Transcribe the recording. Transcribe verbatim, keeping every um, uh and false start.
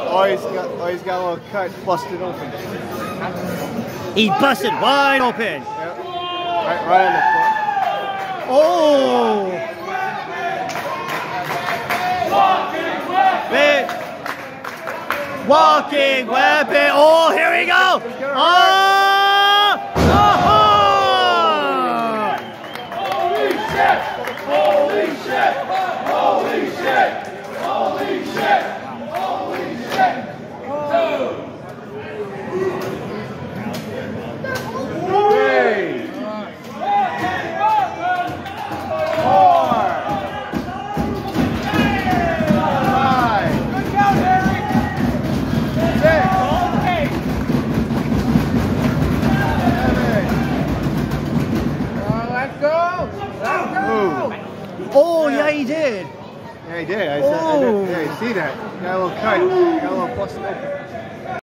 Oh, he's got, oh, he's got a little cut, busted open. He busted wide open. Yep. Right, right on the foot. Oh! Big. Walking weapon. Oh, here we go. Oh! Oh! Holy shit! Holy shit! Holy shit! Holy shit! Holy shit! Two! Three. Four. Five. Good job, Eric. Six. Seven. Let's go! Let's go! Oh, yeah, he did. Yeah, he did. I, said, I did. Yeah, you see that? Got a little cut. Got a little busted open.